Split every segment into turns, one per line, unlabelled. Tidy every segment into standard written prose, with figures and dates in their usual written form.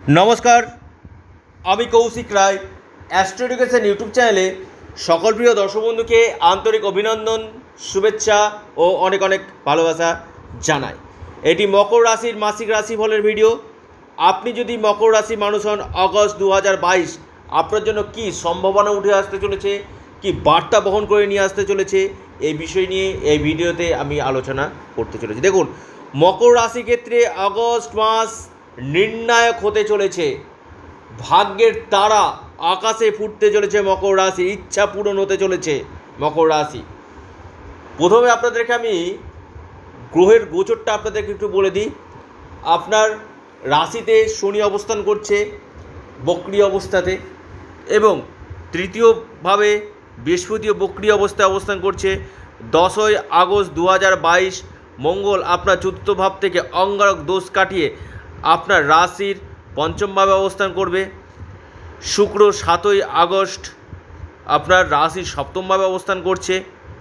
নমস্কার, আমি Koushik Roy. Astro education YouTube চ্যানেলে সকল প্রিয় দর্শক বন্ধুকে আন্তরিক অভিনন্দন, শুভেচ্ছা ও অনেক অনেক ভালোবাসা জানাই। এটি মকর রাশির মাসিক রাশিফলের ভিডিও। আপনি যদি মকর রাশির মানুষ হন, আগস্ট 2022 আপনার জন্য কী সম্ভাবনা উঠে আসতে চলেছে, কি বার্তা বহন করে নিয়ে আসতে চলেছে, এই বিষয় নিয়ে এই ভিডিওতে আমি আলোচনা করতে চলেছি। দেখুন, মকর রাশি ক্ষেত্রে আগস্ট মাস নির্ণায়ক হতে চলেছে। ভাগ্যের তারা আকাশে ফুটতে চলেছে। মকর রাশি ইচ্ছা পূরণ হতে চলেছে। মকর রাশি প্রথমে আপনাদেরকে আমি গ্রহের গোচরটা আপনাদেরকে একটু বলে দিই। আপনার রাশিতে শনি অবস্থান করছে বক্রী অবস্থাতে, এবং তৃতীয়ভাবে বৃহস্পতিও বক্রী অবস্থায় অবস্থান করছে। 10ই আগস্ট 2022 মঙ্গল আপনার চতুর্থ ভাব থেকে অঙ্গারক দোষ কাটিয়ে আপনার রাশির পঞ্চমভাবে অবস্থান করবে। শুক্র 7ই আগস্ট আপনার রাশির সপ্তমভাবে অবস্থান করছে,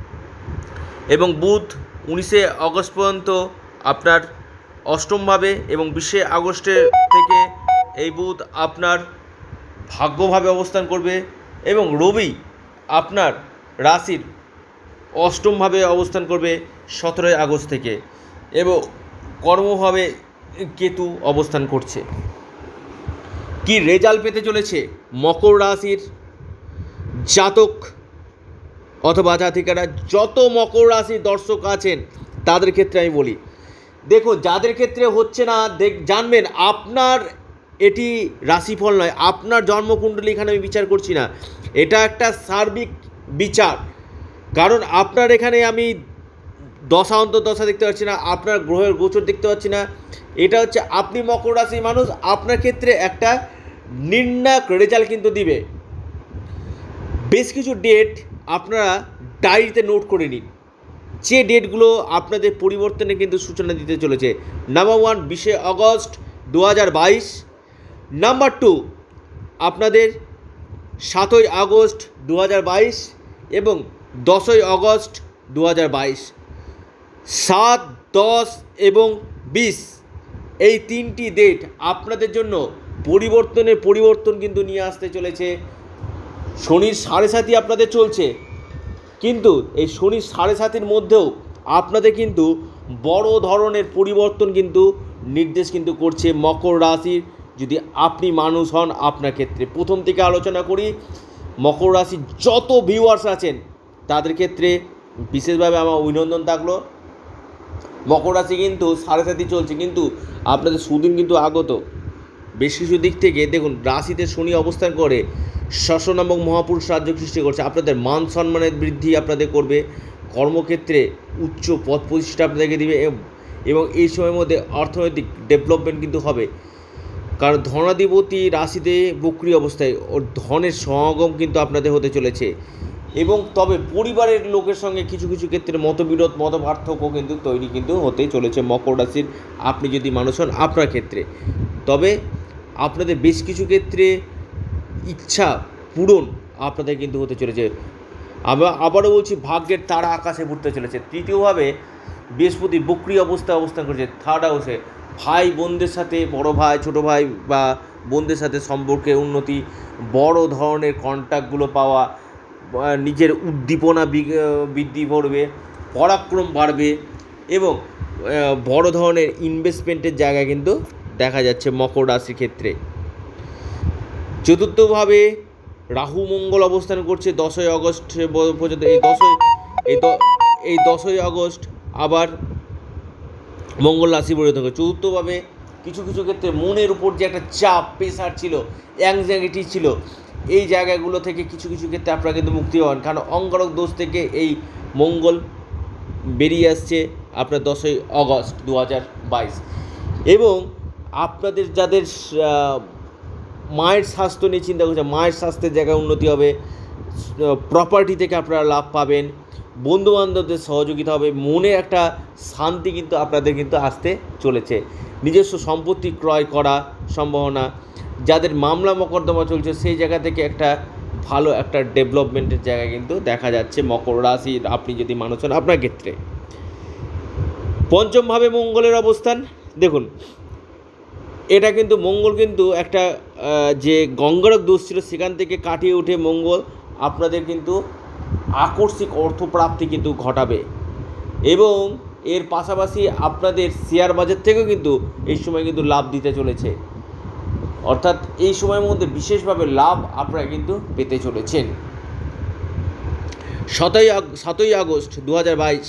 এবং বুধ 19শে আগস্ট পর্যন্ত আপনার অষ্টমভাবে, এবং 20শে আগস্টের থেকে এই বুধ আপনার ভাগ্যভাবে অবস্থান করবে, এবং রবি আপনার রাশির অষ্টমভাবে অবস্থান করবে 17ই আগস্ট থেকে, এবং কর্মভাবে কেতু অবস্থান করছে। কি রেজাল্ট পেতে চলেছে মকর রাশির জাতক অথবা জাতিকারা? যত মকর রাশির দর্শক আছেন তাদের ক্ষেত্রে আমি বলি, দেখুন, যাদের ক্ষেত্রে হচ্ছে না জানবেন, আপনার এটি রাশিফল নয়, আপনার জন্মকুণ্ডলী এখানে আমি বিচার করছি না, এটা একটা সার্বিক বিচার। কারণ আপনার এখানে আমি দশা অন্তর্দশা দেখতে পাচ্ছি না, আপনার গ্রহের গোচর দেখতে পাচ্ছি না। এটা হচ্ছে আপনি মকর রাশির মানুষ, আপনার ক্ষেত্রে একটা নির্ণায়ক রেজাল্ট কিন্তু দিবে। বেশ কিছু ডেট আপনারা ডায়েরিতে নোট করে নিন, যে ডেটগুলো আপনাদের পরিবর্তনে কিন্তু সূচনা দিতে চলেছে। নাম্বার 1 20শে আগস্ট 2022, নাম্বার 2 আপনাদের 7ই আগস্ট 2022 এবং 10ই আগস্ট 2022। 7, 10 এবং 20 এই তিনটি ডেট আপনাদের জন্য পরিবর্তন কিন্তু নিয়ে আসতে চলেছে। শনির 7.5 আপনাদের চলছে, কিন্তু এই শনির 7.5 মধ্যেও আপনাদের কিন্তু বড় ধরনের পরিবর্তন কিন্তু নির্দেশ কিন্তু করছে মকর রাশির, যদি আপনি মানুষ হন আপনার ক্ষেত্রে। প্রথম থেকে আলোচনা করি, মকর রাশির যত ভিউয়ার্স আছেন তাদের ক্ষেত্রে বিশেষভাবে আমার অভিনন্দন থাকলো। মকর রাশি কিন্তু 7.5 চলছে, কিন্তু আপনাদের সুদিন কিন্তু আগত। বেশ কিছু দিক থেকে দেখুন, রাশিতে শনি অবস্থান করে ষষ্ঠ নামক মহাপুরুষ রাজ্য সৃষ্টি করছে। আপনাদের মান সম্মানের বৃদ্ধি আপনাদের করবে, কর্মক্ষেত্রে উচ্চ পদ প্রতিষ্ঠা আপনাদেরকে দিবে, এবং এই সময়ের মধ্যে অর্থনৈতিক ডেভেলপমেন্ট কিন্তু হবে। কারণ ধনাধিপতি রাশিতে বক্রী অবস্থায়, ওর ধনের সমাগম কিন্তু আপনাদের হতে চলেছে। এবং তবে পরিবারের লোকের সঙ্গে কিছু কিছু ক্ষেত্রে মতবিরোধ মতপার্থক্য কিন্তু তৈরি কিন্তু হতে চলেছে মকর রাশির আপনি যদি মানুষ হন আপনার ক্ষেত্রে। তবে আপনাদের বেশ কিছু ক্ষেত্রে ইচ্ছা পূরণ আপনাদের কিন্তু হতে চলেছে। আবারও বলছি, ভাগ্যের তারা আকাশে ফুটতে চলেছে। তৃতীয়ভাবে বৃহস্পতি বক্রী অবস্থায় অবস্থান করেছে থার্ড হাউসে। ভাই বোনদের সাথে, বড় ভাই ছোটো ভাই বা বোনদের সাথে সম্পর্কে উন্নতি, বড় ধরনের কন্ট্যাক্টগুলো পাওয়া, নিজের উদ্দীপনা বৃদ্ধি করবে, পরাক্রম বাড়বে, এবং বড় ধরনের ইনভেস্টমেন্টের জায়গা কিন্তু দেখা যাচ্ছে মকর রাশির ক্ষেত্রে। চতুর্থভাবে রাহু মঙ্গল অবস্থান করছে 10ই আগস্ট পর্যন্ত। এই 10ই আগস্ট আবার মঙ্গল রাশি পরিবর্তন করে। চতুর্থভাবে কিছু কিছু ক্ষেত্রে মনের উপর যে একটা চাপ, প্রেশার ছিল, অ্যাংজাইটি ছিল, এই জায়গাগুলো থেকে কিছু কিছু ক্ষেত্রে আপনারা কিন্তু মুক্তি পাবেন। কারণ অঙ্গারক দোষ থেকে এই মঙ্গল বেরিয়ে আসছে আপনার 10ই আগস্ট 2022। এবং আপনাদের যাদের মায়ের স্বাস্থ্য নিয়ে চিন্তা করছে, মায়ের স্বাস্থ্যের জায়গায় উন্নতি হবে, প্রপার্টি থেকে আপনারা লাভ পাবেন, বন্ধুবান্ধবদের সহযোগিতা হবে, মনে একটা শান্তি কিন্তু আপনাদের কিন্তু আসতে চলেছে। নিজস্ব সম্পত্তি ক্রয় করা সম্ভাবনা, যাদের মামলা মোকদ্দমা চলছে সেই জায়গা থেকে একটা ভালো একটা ডেভেলপমেন্টের জায়গা কিন্তু দেখা যাচ্ছে মকর রাশির আপনি যদি মানুষ হন আপনার ক্ষেত্রে। পঞ্চমভাবে মঙ্গলের অবস্থান, দেখুন এটা কিন্তু মঙ্গল কিন্তু একটা যে গঙ্গারক দোষ ছিল সেখান থেকে কাটিয়ে উঠে মঙ্গল আপনাদের কিন্তু আকস্মিক অর্থপ্রাপ্তি কিন্তু ঘটাবে এবং এর পাশাপাশি আপনাদের শেয়ার বাজার থেকেও কিন্তু এই সময় কিন্তু লাভ দিতে চলেছে। অর্থাৎ এই সময়ের মধ্যে বিশেষভাবে লাভ আপনারা কিন্তু পেতে চলেছেন। 7ই আগস্ট 2022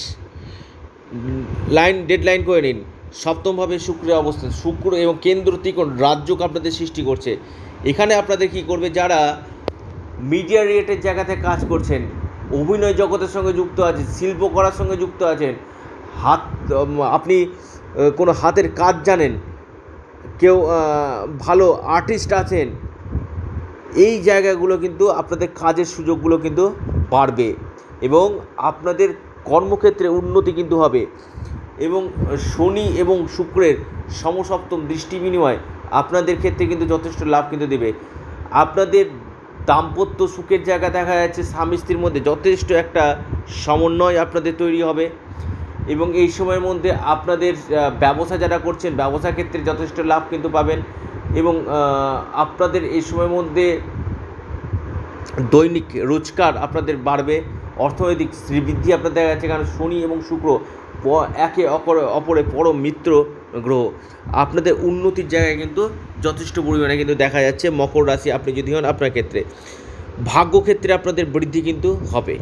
ডেডলাইন করে নিন। সপ্তমভাবে শুক্রের অবস্থান, শুক্র এবং কেন্দ্র ত্রিকোণ রাজযোগ আপনাদের সৃষ্টি করছে। এখানে আপনাদের কী করবে, যারা মিডিয়া রিলেটেড জায়গাতে কাজ করছেন, অভিনয় জগতের সঙ্গে যুক্ত আছেন, শিল্প করার সঙ্গে যুক্ত আছেন, আপনি কোনো হাতের কাজ জানেন, কেউ ভালো আর্টিস্ট আছেন, এই জায়গাগুলো কিন্তু আপনাদের কাজের সুযোগগুলো কিন্তু বাড়বে এবং আপনাদের কর্মক্ষেত্রে উন্নতি কিন্তু হবে এবং শনি এবং শুক্রের সমসপ্তম দৃষ্টি বিনিময় আপনাদের ক্ষেত্রে কিন্তু যথেষ্ট লাভ কিন্তু দেবে। আপনাদের দাম্পত্য সুখের জায়গা দেখা যাচ্ছে, স্বামী স্ত্রীর মধ্যে যথেষ্ট একটা সমন্বয় আপনাদের তৈরি হবে এবং এই সময়ের মধ্যে আপনাদের ব্যবসা যারা করছেন ব্যবসা ক্ষেত্রে যথেষ্ট লাভ কিন্তু পাবেন এবং আপনাদের এই সময়ের মধ্যে দৈনিক রোজগার আপনাদের বাড়বে, অর্থনৈতিক শ্রীবৃদ্ধি আপনাদের দেখা যাচ্ছে। কারণ শনি এবং শুক্র একে অপরে পরম মিত্র গ্রহ, আপনাদের উন্নতির জায়গায় কিন্তু যথেষ্ট পরিমাণে কিন্তু দেখা যাচ্ছে। মকর রাশি আপনি যদি হন, আপনার ক্ষেত্রে ভাগ্যক্ষেত্রে আপনাদের বৃদ্ধি কিন্তু হবে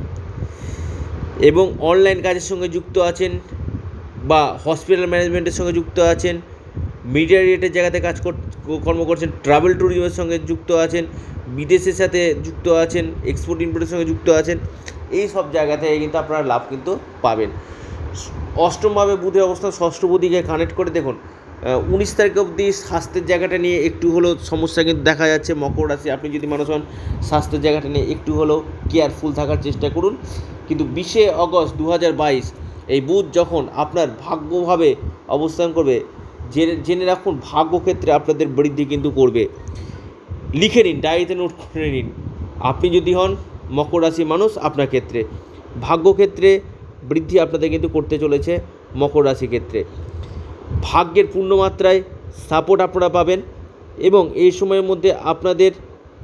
এবং অনলাইন কাজের সঙ্গে যুক্ত আছেন বা হসপিটাল ম্যানেজমেন্টের সঙ্গে যুক্ত আছেন, মিডিয়া রিলেটেড জায়গাতে কর্ম করছেন, ট্রাভেল ট্যুরিজমের সঙ্গে যুক্ত আছেন, বিদেশের সাথে যুক্ত আছেন, এক্সপোর্ট ইম্পোর্টের সঙ্গে যুক্ত আছেন, এই সব জায়গা থেকে কিন্তু আপনারা লাভ কিন্তু পাবেন। অষ্টমভাবে বুধের অবস্থা, ষষ্ঠপতিকে কানেক্ট করে দেখুন 19 তারিখ অবধি স্বাস্থ্যের জায়গাটা নিয়ে একটু হলেও সমস্যা কিন্তু দেখা যাচ্ছে। মকর রাশি আপনি যদি মানুষ হন, স্বাস্থ্যের জায়গাটা নিয়ে একটু হলেও কেয়ারফুল থাকার চেষ্টা করুন। কিন্তু 20 আগস্ট 2022 এই বুধ যখন আপনার ভাগ্যভাবে অবস্থান করবে, জেনে রাখুন ভাগ্যক্ষেত্রে আপনাদের বৃদ্ধি কিন্তু করবে। লিখে নিন, ডায়েরিতে নোট করে নিন। আপনি যদি হন মকর রাশি মানুষ, আপনার ক্ষেত্রে ভাগ্যক্ষেত্রে বৃদ্ধি আপনাদের কিন্তু করতে চলেছে। মকর রাশি ক্ষেত্রে ভাগ্যের পূর্ণমাত্রায় সাপোর্ট আপনারা পাবেন এবং এই সময়ের মধ্যে আপনাদের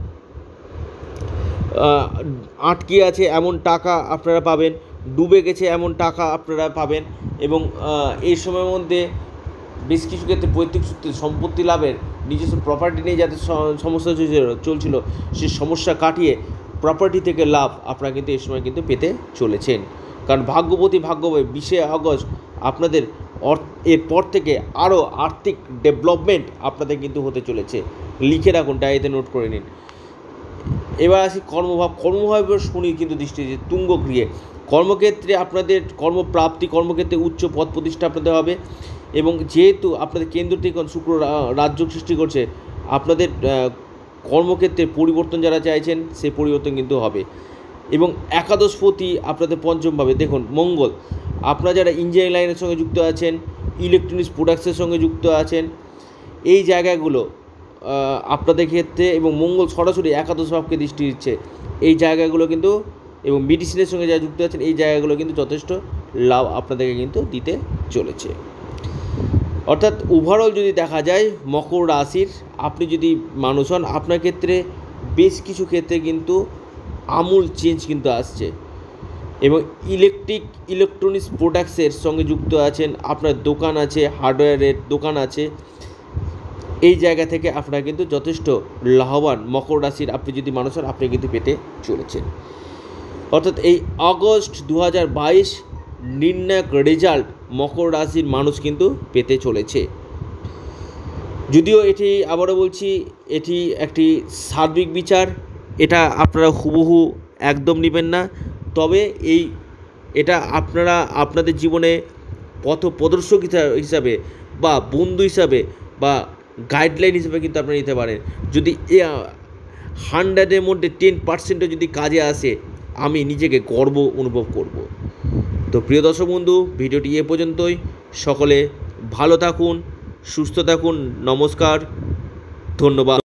আটকে আছে এমন টাকা আপনারা পাবেন, ডুবে গেছে এমন টাকা আপনারা পাবেন এবং এই সময়ের মধ্যে বেশ কিছু ক্ষেত্রে পৈতৃক সূত্রে সম্পত্তি লাভের, নিজস্ব প্রপার্টি নিয়ে যাদের সমস্যা চলছিল সেই সমস্যা কাটিয়ে প্রপার্টি থেকে লাভ আপনারা কিন্তু এই সময় কিন্তু পেতে চলেছেন। কারণ ভাগ্যবতী ভাগ্যবয় 20 আগস্ট আপনাদের এরপর থেকে আরও আর্থিক ডেভেলপমেন্ট আপনাদের কিন্তু হতে চলেছে। লিখে রাখুন, ডায়েরিতে নোট করে নিন। এবার আসি কর্মভাবের শনি কিন্তু দৃষ্টি দিচ্ছে তুঙ্গ গৃহে। কর্মক্ষেত্রে আপনাদের কর্মপ্রাপ্তি, কর্মক্ষেত্রে উচ্চ পদ প্রতিষ্ঠা আপনাদের হবে এবং যেহেতু আপনাদের কেন্দ্র থেকে শুক্র রাজযোগ সৃষ্টি করছে, আপনাদের কর্মক্ষেত্রে পরিবর্তন যারা চাইছেন সেই পরিবর্তন কিন্তু হবে এবং একাদশপতি আপনাদের পঞ্চমভাবে দেখুন মঙ্গল। আপনারা যারা ইঞ্জিনিয়ারিং লাইনের সঙ্গে যুক্ত আছেন, ইলেকট্রনিক্স প্রোডাক্টসের সঙ্গে যুক্ত আছেন, এই জায়গাগুলো আপনাদের ক্ষেত্রে এবং মঙ্গল সরাসরি একাদশ ভাবকে দৃষ্টি দিচ্ছে, এই জায়গাগুলো কিন্তু এবং মেডিসিনের সঙ্গে যারা যুক্ত আছেন এই জায়গাগুলো কিন্তু যথেষ্ট লাভ আপনাদেরকে কিন্তু দিতে চলেছে। অর্থাৎ ওভারঅল যদি দেখা যায় মকর রাশির আপনি যদি মানুষ হন, আপনার ক্ষেত্রে বেশ কিছু ক্ষেত্রে কিন্তু আমূল চেঞ্জ কিন্তু আসছে এবং ইলেকট্রনিক্স প্রোডাক্টসের সঙ্গে যুক্ত আছেন, আপনার দোকান আছে, হার্ডওয়্যারের দোকান আছে, এই জায়গা থেকে আপনারা কিন্তু যথেষ্ট লাভবান মকর রাশির আপনি যদি মানুষ হন আপনি কিন্তু পেতে চলেছেন। অর্থাৎ এই আগস্ট 2022 নির্ণায়ক রেজাল্ট মকর রাশির মানুষ কিন্তু পেতে চলেছে। যদিও এটি আবারও বলছি এটি একটি সার্বিক বিচার, এটা আপনারা হুবহু একদম নেবেন না, তবে এটা আপনারা আপনাদের জীবনে পথ প্রদর্শক হিসাবে বা বন্ধু হিসাবে বা গাইডলাইন হিসেবে কিন্তু আপনারা নিতে পারেন। যদি 100-এর মধ্যে 10% যদি কাজে আসে আমি নিজেকে গর্ব অনুভব করব। তো প্রিয় দর্শক বন্ধু, ভিডিওটি এ পর্যন্তই। সকলে ভালো থাকুন, সুস্থ থাকুন, নমস্কার, ধন্যবাদ।